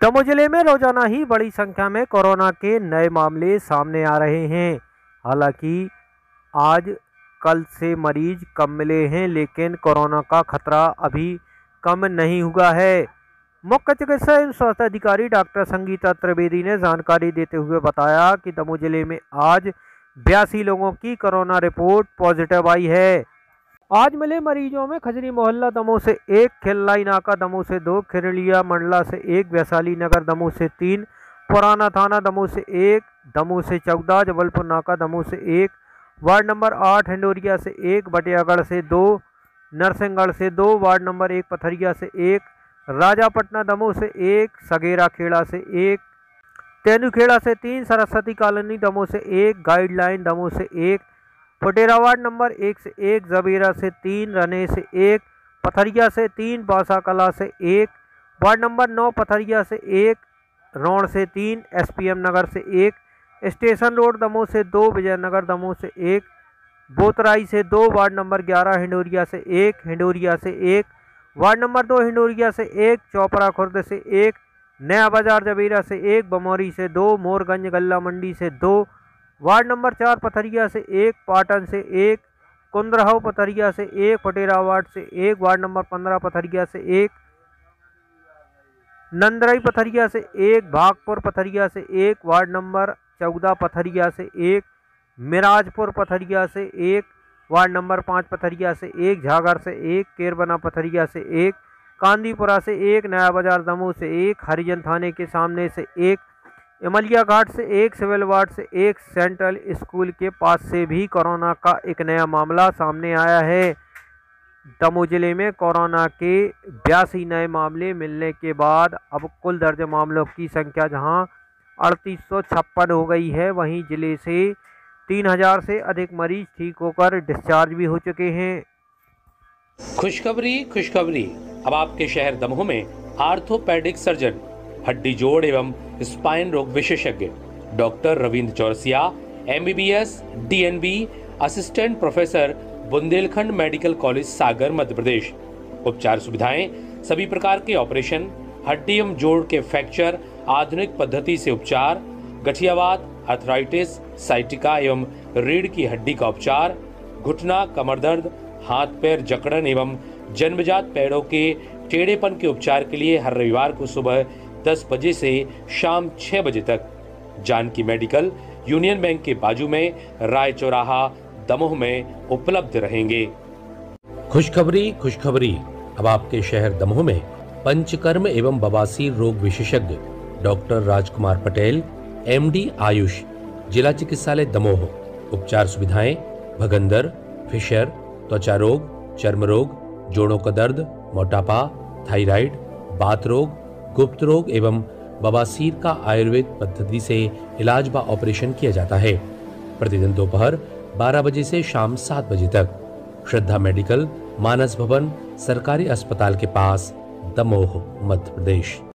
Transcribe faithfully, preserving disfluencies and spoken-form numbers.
दमोह जिले में रोजाना ही बड़ी संख्या में कोरोना के नए मामले सामने आ रहे हैं। हालांकि आज कल से मरीज कम मिले हैं, लेकिन कोरोना का खतरा अभी कम नहीं हुआ है। मुख्य चिकित्सा एवं स्वास्थ्य अधिकारी डॉक्टर संगीता त्रिवेदी ने जानकारी देते हुए बताया कि दमोह जिले में आज बयासी लोगों की कोरोना रिपोर्ट पॉजिटिव आई है। आज मिले मरीजों में खजरी मोहल्ला दमोह से एक, खिल्लाई नाका दमोह से दो, खिरलिया मंडला से एक, वैशाली नगर दमोह से तीन, पुराना थाना दमोह से एक, दमोह से चौदह, जबलपुर नाका दमोह से एक, वार्ड नंबर आठ हिंडोरिया से एक, बटियागढ़ से दो, नरसिंहगढ़ से दो, वार्ड नंबर एक पथरिया से एक, राजापटना दमोह से एक, सगेरा खेड़ा से एक, तेनुखेड़ा से तीन, सरस्वती कॉलोनी दमोह से एक, गाइडलाइन दमोह से एक, पटेरा वार्ड नंबर एक से एक, जबीरा से तीन, रने से एक, पथरिया से तीन, बासा कला से एक, वार्ड नंबर नौ पथरिया से एक, रौण से तीन, एसपीएम नगर से एक, स्टेशन रोड दमोह से दो, विजयनगर दमोह से एक, बोतराई से दो, वार्ड नंबर ग्यारह हिंडोरिया से एक, हिंडोरिया से एक, वार्ड नंबर दो हिंडोरिया से एक, चौपरा खुर्द से एक, नया बाजार जबीरा से एक, बमौरी से दो, मोरगंज गल्ला मंडी से दो, वार्ड नंबर चार पथरिया से एक, पाटन से एक, कुंद्रहव पथरिया से एक, पटेरा वार्ड से एक, वार्ड नंबर पंद्रह पथरिया से एक, नंदरई पथरिया से एक, भागपुर पथरिया से एक, वार्ड नंबर चौदह पथरिया से एक, मिराजपुर पथरिया से एक, वार्ड नंबर पाँच पथरिया से एक, झागर से एक, केरबना पथरिया से एक, कांदीपुरा से एक, नया बाजार दमोह से एक, हरिजन थाने के सामने से एक, इमलिया घाट से एक, सिविल वार्ड से एक, सेंट्रल स्कूल के पास से भी कोरोना का एक नया मामला सामने आया है। दमोह जिले में कोरोना के बयासी नए मामले मिलने के बाद अब कुल दर्ज मामलों की संख्या जहां अड़तीस सौ छप्पन हो गई है, वहीं जिले से तीन हजार से अधिक मरीज ठीक होकर डिस्चार्ज भी हो चुके हैं। खुशखबरी खुशखबरी अब आपके शहर दमोह में आर्थोपेडिक सर्जन, हड्डी जोड़ एवं स्पाइन रोग विशेषज्ञ doctor Ravindra Chaurasia, MBBS, DNB, assistant professor, Bundelkhand medical college Sagar Madhya Pradesh. उपचार सुविधाएं, सभी प्रकार के ऑपरेशन, हड्डी एवं जोड़ के फ्रैक्चर, आधुनिक पद्धति से उपचार, गठियावात, आर्थराइटिस, साइटिका एवं रीढ़ की हड्डी का उपचार, घुटना, कमर दर्द, हाथ पैर जकड़न एवं जन्मजात पैरों के टेढ़ेपन के उपचार के लिए हर रविवार को सुबह दस बजे से शाम छह बजे तक जानकी मेडिकल यूनियन बैंक के बाजू में राय चौराहा दमोह में उपलब्ध रहेंगे। खुशखबरी खुशखबरी अब आपके शहर दमोह में पंचकर्म एवं बवासीर रोग विशेषज्ञ डॉक्टर राजकुमार पटेल, एमडी आयुष, जिला चिकित्सालय दमोह। उपचार सुविधाएं, भगंदर, फिशर, त्वचा रोग, चर्म रोग, जोड़ों का दर्द, मोटापा, थायराइड, बात रोग, गुप्त रोग एवं बवासीर का आयुर्वेद पद्धति से इलाज व ऑपरेशन किया जाता है। प्रतिदिन दोपहर बारह बजे से शाम सात बजे तक। श्रद्धा मेडिकल, मानस भवन, सरकारी अस्पताल के पास, दमोह, मध्य प्रदेश।